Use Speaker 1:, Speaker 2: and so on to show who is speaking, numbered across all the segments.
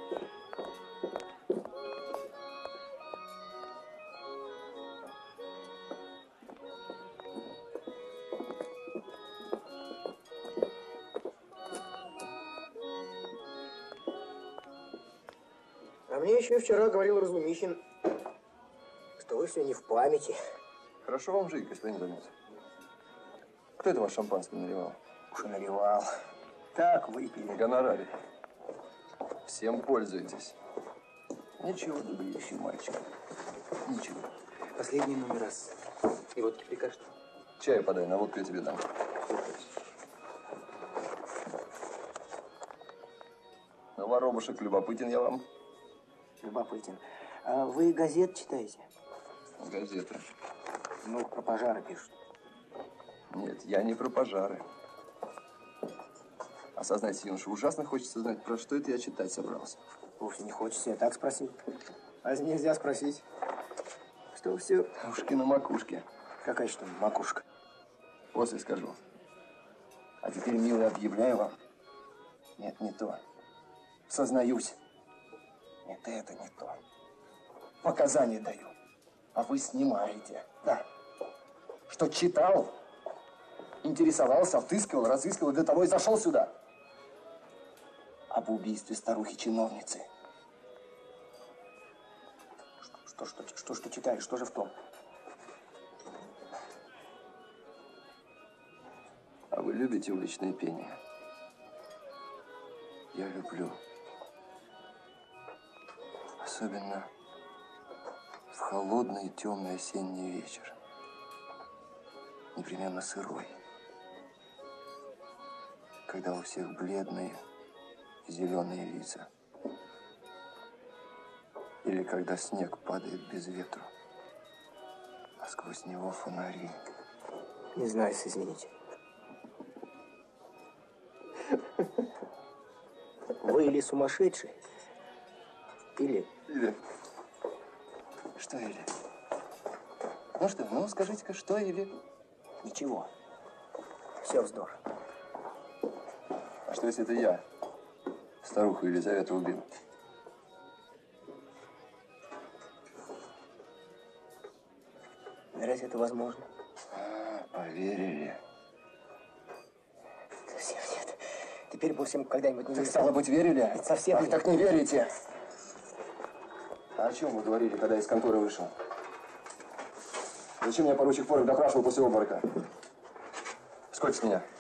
Speaker 1: А мне еще вчера говорил Разумихин, что вы все не в памяти.
Speaker 2: Хорошо вам жить, господин Донец. Кто это ваш шампанское наливал?
Speaker 1: Уж и наливал. Так выпили.
Speaker 2: Гонорарий. Всем пользуйтесь.
Speaker 1: Ничего, добрейший мальчик. Ничего.
Speaker 3: Последний номер раз. И вот прикажешь.
Speaker 2: Чаю подай, на водку я тебе дам. Ну, воробушек, любопытен я вам.
Speaker 1: Любопытен. А вы газет читаете?
Speaker 2: Газеты.
Speaker 1: Ну, про пожары пишут.
Speaker 2: Нет, я не про пожары. Осознайте, юноша, ужасно хочется знать, про что это я читать собрался.
Speaker 1: Вовсе не хочется, я так спросил. А нельзя спросить. Что все?
Speaker 2: Ушки на макушке.
Speaker 1: Какая что макушка?
Speaker 2: После скажу.
Speaker 1: А теперь, милый, объявляю вам. Нет, не то. Сознаюсь. Нет, это не то. Показания даю. А вы снимаете. Да. Что читал, интересовался, отыскивал, разыскивал, для того и зашел сюда. Об убийстве старухи-чиновницы. Что читаешь? Что же в том?
Speaker 2: А вы любите уличное пение? Я люблю. Особенно в холодный и темный осенний вечер. Непременно сырой. Когда у всех бледные и зеленые лица. Или когда снег падает без ветру, а сквозь него фонари.
Speaker 1: Не знаю, извините. Вы или сумасшедший, или...
Speaker 2: Что или? Ну что, ну скажите-ка, что или?
Speaker 1: Ничего. Все вздор.
Speaker 2: А что если это я старуху Елизавету убил?
Speaker 1: Разве это возможно?
Speaker 2: Поверили.
Speaker 1: Совсем нет. Теперь бы всем когда-нибудь не
Speaker 2: Так
Speaker 1: верили.
Speaker 2: стало быть, верили?
Speaker 1: Ведь совсем
Speaker 2: Ах,
Speaker 1: нет.
Speaker 2: так не верите. А о чем вы говорили, когда из конторы вышел? Зачем меня поручик Форик допрашивал после обморока? Сколько с меня?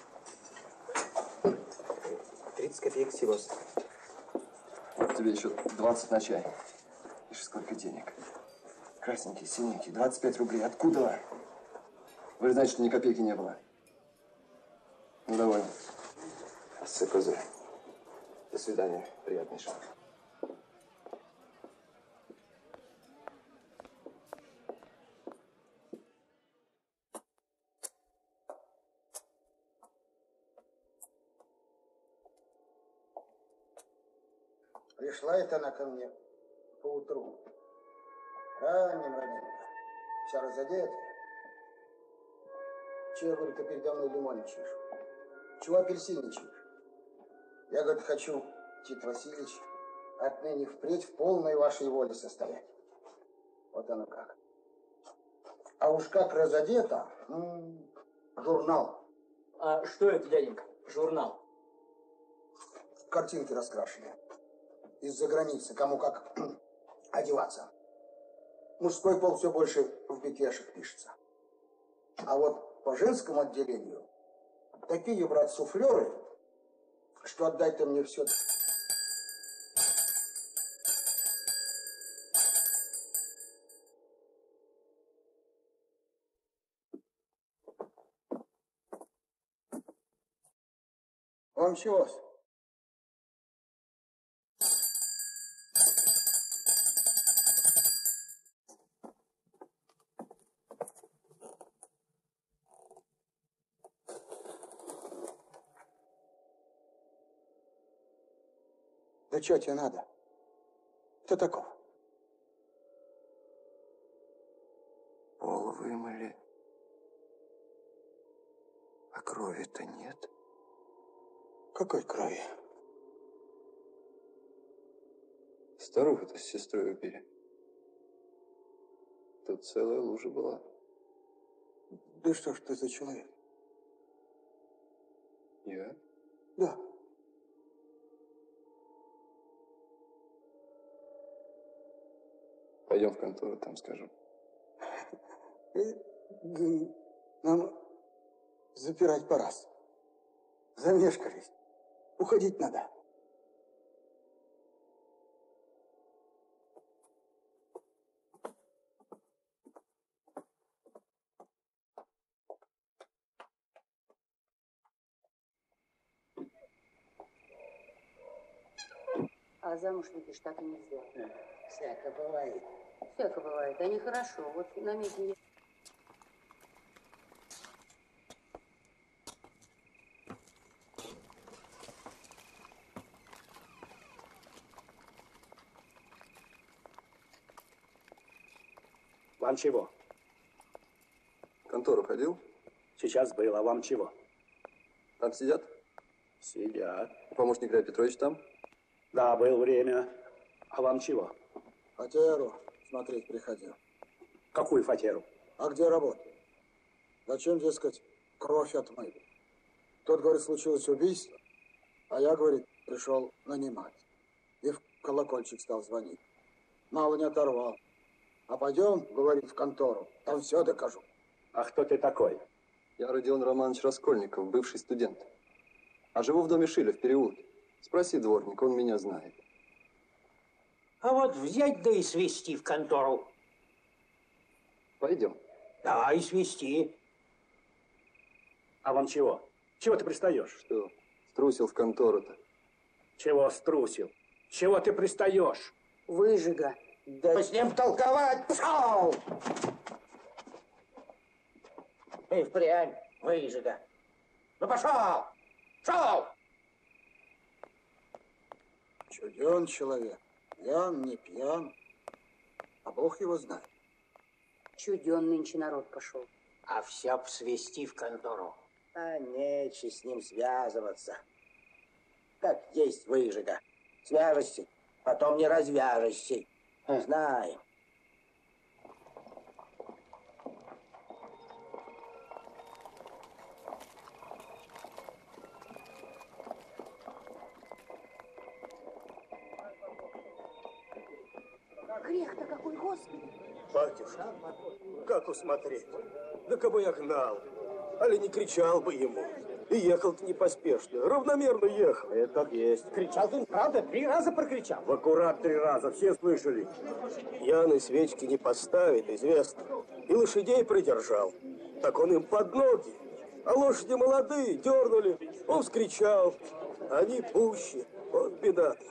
Speaker 1: 30 копеек всего.
Speaker 2: Вот тебе еще 20 на чай. Ишь, сколько денег. Красненький, синенький, 25 рублей. Откуда? Вы же знаете, что ни копейки не было. Ну, довольно. СКЗ. До свидания, приятнейшего.
Speaker 4: Пришла это она ко мне поутру. Ранненько. Вся разодетая. Чего, говорит, ты передо мной лимонничаешь? Чего апельсинничаешь? Я, говорит, хочу, Тит Васильевич, отныне впредь в полной вашей воле состоять. Вот оно как. А уж как разодета, журнал.
Speaker 3: А что это, дяденька? Журнал?
Speaker 4: Картинки раскрашенные. Из-за границы, кому как одеваться. Мужской пол все больше в бекешах пишется. А вот по женскому отделению такие, брат, суфлеры, что отдать-то мне все. Вам чего? Да что тебе надо? Кто таков?
Speaker 2: Пол вымыли, а крови-то нет.
Speaker 4: Какой крови?
Speaker 2: Старуху-то с сестрой убили. Тут целая лужа была.
Speaker 4: Да что ж ты за человек?
Speaker 2: Я?
Speaker 4: Да.
Speaker 2: Пойдем в контору, там скажу.
Speaker 4: Нам запирать пора. Замешкались. Уходить надо.
Speaker 5: А замуж выйдешь так и нельзя.
Speaker 4: Всяко бывает.
Speaker 5: Всяко бывает, а нехорошо. Вот намеки я...
Speaker 6: Вам чего?
Speaker 2: В контору ходил?
Speaker 6: Сейчас был, а вам чего?
Speaker 2: Там сидят?
Speaker 6: Сидят.
Speaker 2: Помощник Илья Петрович там?
Speaker 6: Да, был время. А вам чего?
Speaker 4: Фатеру смотреть приходил.
Speaker 6: Какую фатеру?
Speaker 4: А где работа? Зачем, дескать, кровь отмыть? Тот, говорит, случилось убийство, а я, говорит, пришел нанимать. И в колокольчик стал звонить. Мало не оторвал. А пойдем, говорит, в контору, там все докажу.
Speaker 6: А кто ты такой?
Speaker 2: Я Родион Романович Раскольников, бывший студент. А живу в доме Шиля в переулке. Спроси дворника, он меня знает.
Speaker 7: А вот взять да и свести в контору.
Speaker 2: Пойдем.
Speaker 7: Да, и свести.
Speaker 6: А вам чего? Чего ты пристаешь?
Speaker 2: Что, струсил в контору-то?
Speaker 6: Чего струсил? Чего ты пристаешь?
Speaker 5: Выжига.
Speaker 7: Да с ним толковать! Пшел! И впрямь выжига. Ну пошел! Пшел!
Speaker 4: Чуден человек. Пьян, не пьян. А Бог его знает.
Speaker 5: Чуден нынче народ пошел.
Speaker 7: А все б свести в контору.
Speaker 8: А нече с ним связываться. Как есть выжига. Свяжешься, потом не развяжешься. Знаем.
Speaker 5: Грех-то какой, Господи!
Speaker 9: Батюшка, как усмотреть? Да кого я гнал, али не кричал бы ему. И ехал-то не поспешно, равномерно ехал.
Speaker 8: Это как есть.
Speaker 7: Кричал ты, правда? 3 раза прокричал.
Speaker 9: В аккурат 3 раза, все слышали. Пьяный свечки не поставит, известно. И лошадей придержал. Так он им под ноги. А лошади молодые, дернули. Он вскричал. Они пуще. Вот беда-то.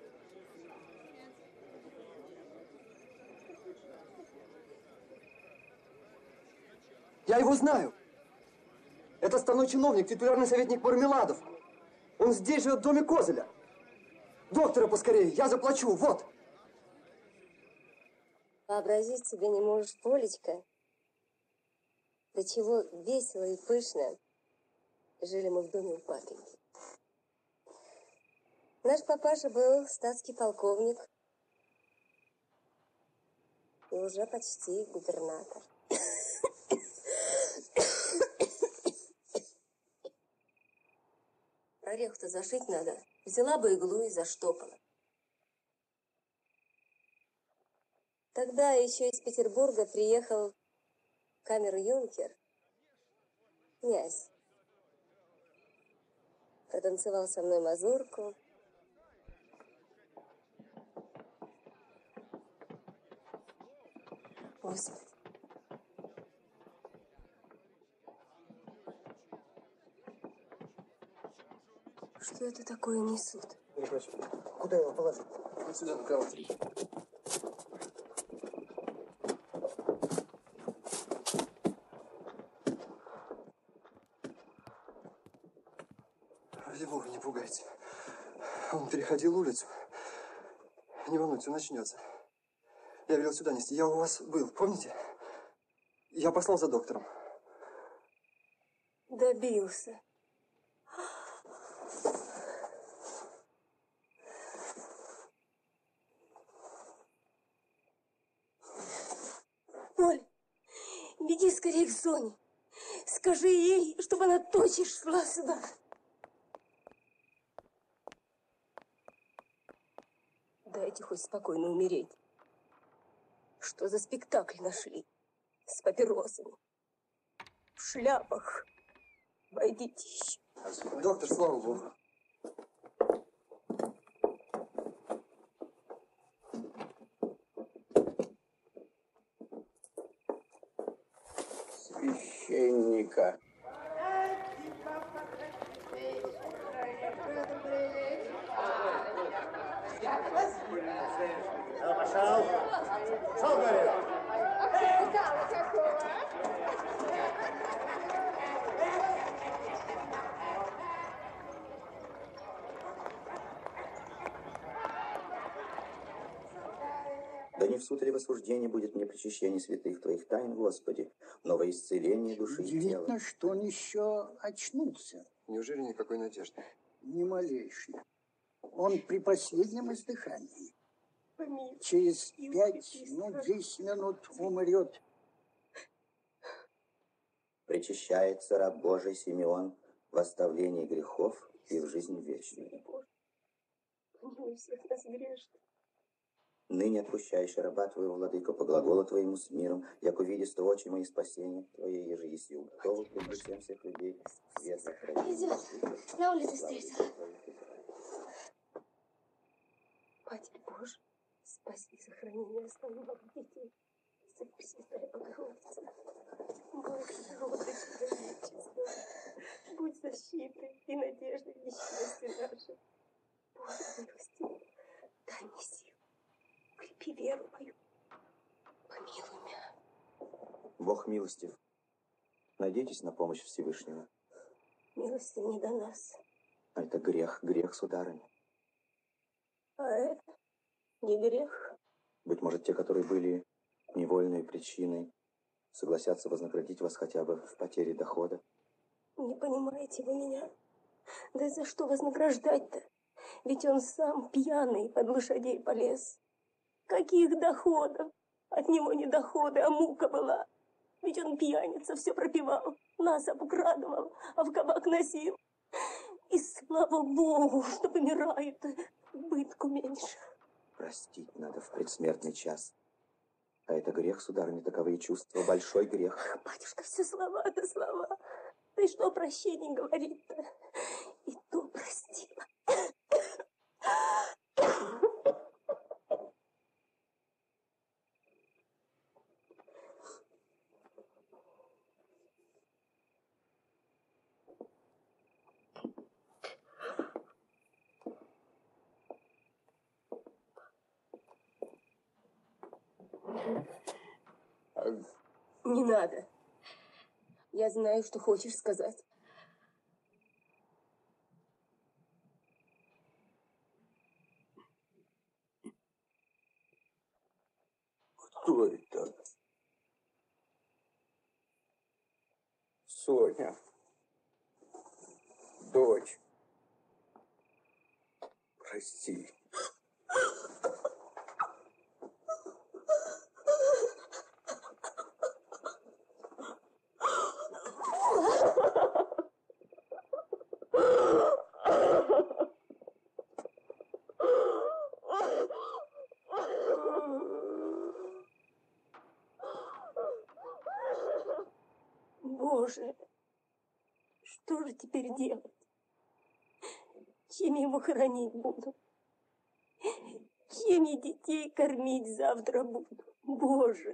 Speaker 2: Я его знаю. Это станой чиновник, титулярный советник Мармеладов. Он здесь живет в доме Козеля. Доктора поскорее, я заплачу, вот.
Speaker 10: Вообразить себе не можешь, Полечка, до чего весело и пышно жили мы в доме у папеньки. Наш папаша был статский полковник и уже почти губернатор. Орех-то зашить надо. Взяла бы иглу и заштопала. Тогда еще из Петербурга приехал камер-юнкер, князь. Протанцевал со мной мазурку. Господи. Что это такое несут?
Speaker 4: Куда его положить?
Speaker 2: Вот сюда, на кровать. Ради бога, не пугайте. Он переходил улицу. Не волнуйтесь, он начнется. Я велел сюда нести. Я у вас был, помните? Я послал за доктором.
Speaker 10: Добился. скорее к Соне. Скажи ей, чтобы она тотчас шла сюда. Дайте хоть спокойно умереть. Что за спектакль нашли? С папиросами. В шляпах. Войдите еще.
Speaker 2: Доктор, слава богу.
Speaker 8: Священника.
Speaker 9: Пошел. Шел, говорю.
Speaker 11: Да не в суд или в осуждении будет мне причащение святых Твоих тайн, Господи, но во исцеление души и тела.
Speaker 4: Удивительно, что он еще очнулся.
Speaker 2: Неужели никакой надежды?
Speaker 4: Ни малейшей. Он при последнем издыхании.
Speaker 10: Помилуй.
Speaker 4: Через 5, 10 минут умрет.
Speaker 11: Причащается раб Божий Симеон в оставлении грехов и в жизнь вечную.
Speaker 10: Помилуй всех нас грешных.
Speaker 11: Ныне отпущаешь раба Твоего, Владыко, по глаголу Твоему с миром, як увидишь очи мои спасения Твоей, еже еси уготову пред лицем всех людей, светлых родителей.
Speaker 10: Идет. На улице встретила. Матерь Божия, спаси и сохрани меня, оставленных детей. Пресвятая Богородица, Боже, народа человечества, будь защитой и надеждой в несчастье нашей. Боже, милости, дай мне силу, укрепи веру мою, помилуй меня.
Speaker 11: Бог милостив, надейтесь на помощь Всевышнего.
Speaker 10: Милости не до нас.
Speaker 11: А это грех, грех, сударыня.
Speaker 10: А это не грех.
Speaker 11: Быть может, те, которые были невольной причиной, согласятся вознаградить вас хотя бы в потере дохода.
Speaker 10: Не понимаете вы меня? Да за что вознаграждать-то? Ведь он сам пьяный под лошадей полез. Каких доходов? От него не доходы, а мука была. Ведь он пьяница, все пропивал, нас обкрадывал, а в кабак носил. И слава Богу, что помирает, бытку меньше.
Speaker 11: Простить надо в предсмертный час. А это грех, сударыня, таковые чувства, большой грех.
Speaker 10: Батюшка, все слова да слова. Ты что о прощении говорит-то? И то простила. Не надо. Я знаю, что хочешь сказать.
Speaker 8: Кто это? Соня. Дочь. Прости.
Speaker 10: Боже, что же теперь делать? Чем я его хоронить буду? Чем я детей кормить завтра буду? Боже!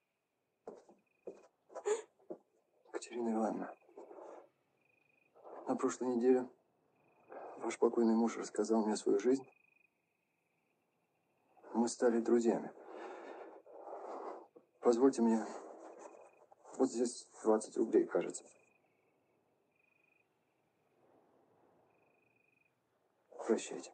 Speaker 2: Екатерина Ивановна, на прошлой неделе ваш покойный муж рассказал мне свою жизнь. Мы стали друзьями. Позвольте мне, вот здесь 20 рублей, кажется. Прощайте.